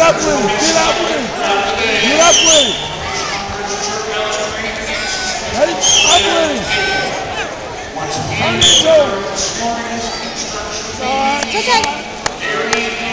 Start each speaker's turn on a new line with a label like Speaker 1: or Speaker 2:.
Speaker 1: up with it. Get up with it. Get up with it. Hey, up with it. On your toes.
Speaker 2: It's okay.